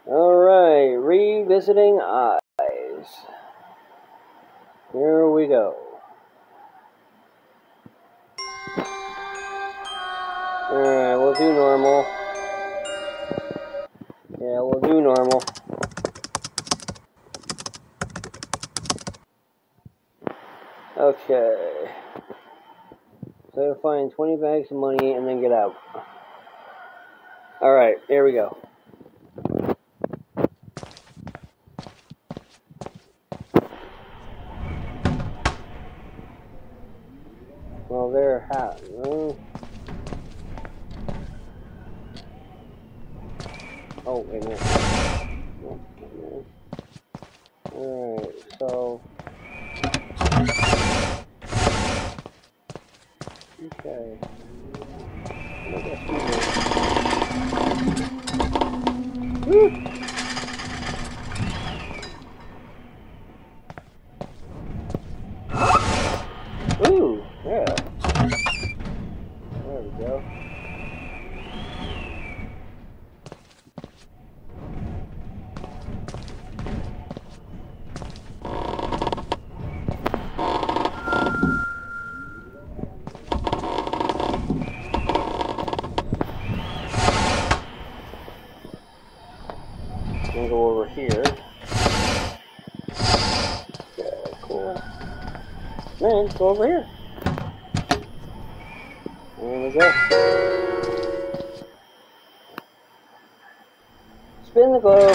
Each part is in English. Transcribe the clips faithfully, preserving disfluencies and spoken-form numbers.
Alright, revisiting eyes. Here we go. Alright, we'll do normal. Yeah, we'll do normal. Okay. So to find twenty bags of money and then get out. Alright, here we go. Well, they're half. Uh, oh, wait a minute. Alright, so. Okay. I guess we will. Woo! Ooh, yeah. There we go. I'm gonna go over here. Okay, cool. Man, let's go over here. There we go. Spin the globe.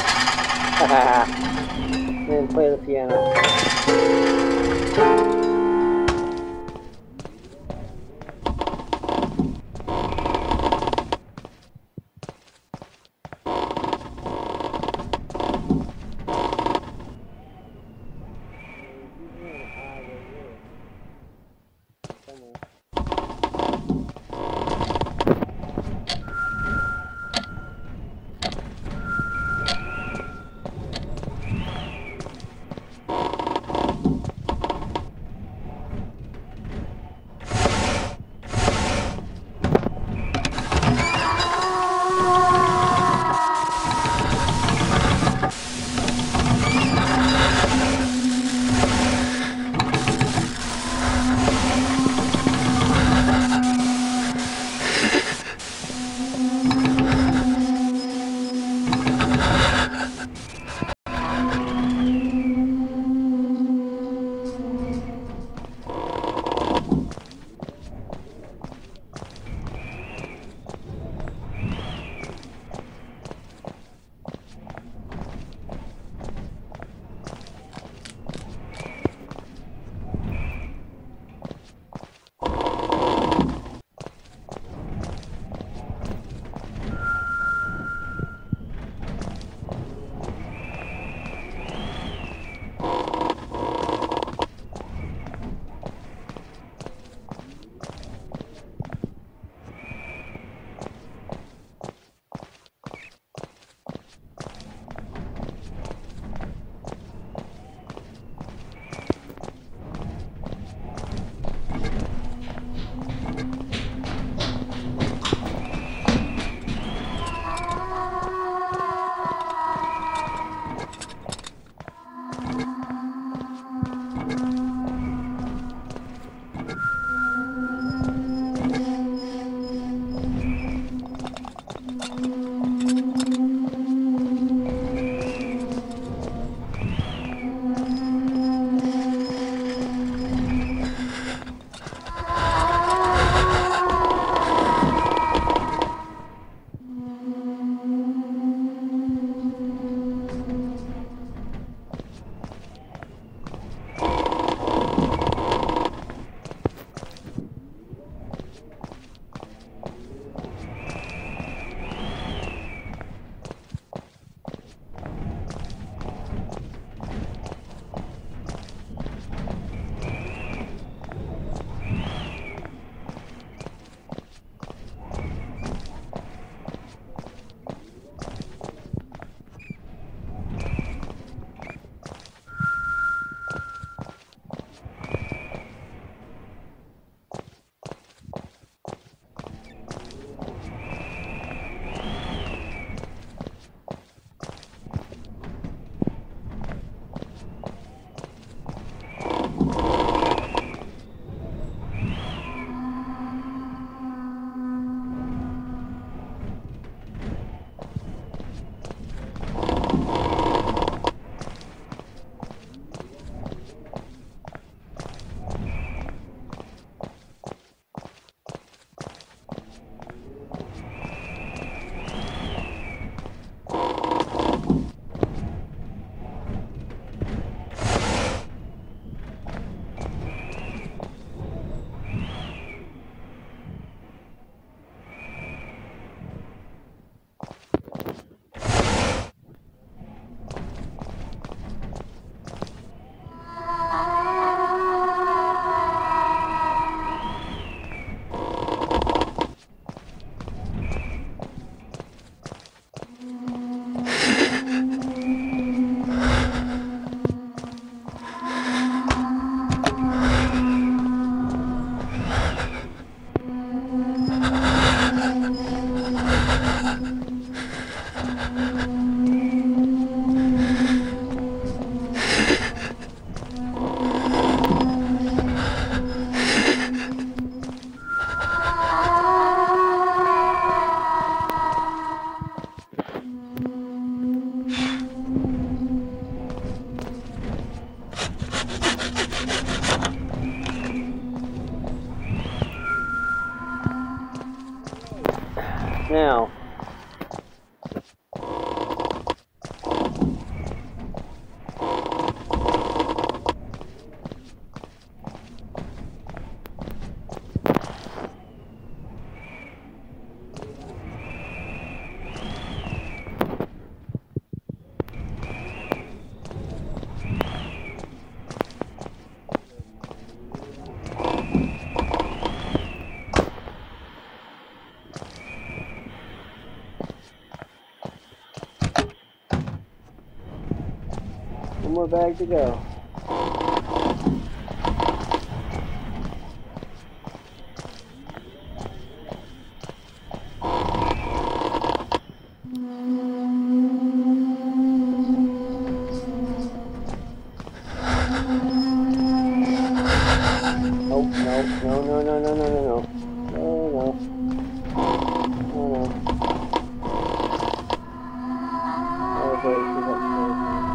And then play the piano. One more bag to go. Oh, no, no, no, no, no, no, no, no. No, no. No, no. Okay, she's upstairs now.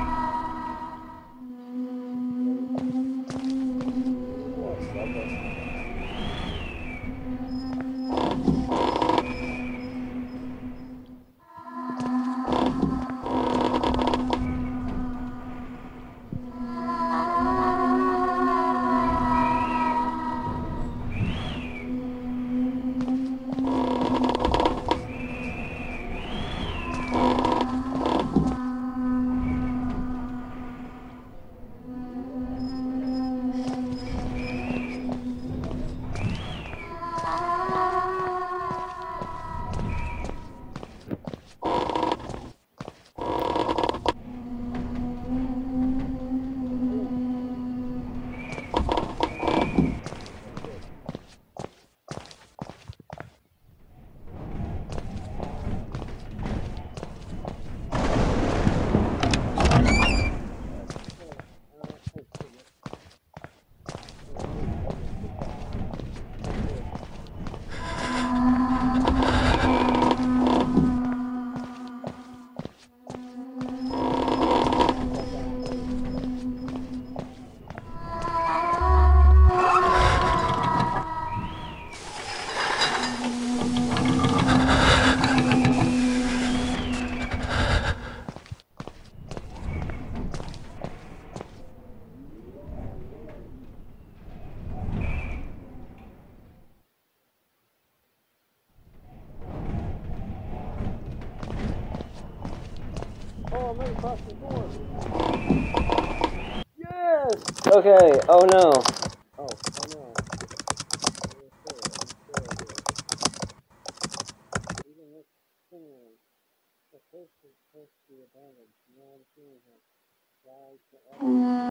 Oh, I'm right across the door. Yes! Okay, oh no. Oh, oh no. Even this thing, the place is supposed to be abandoned. No one seeing it. Why?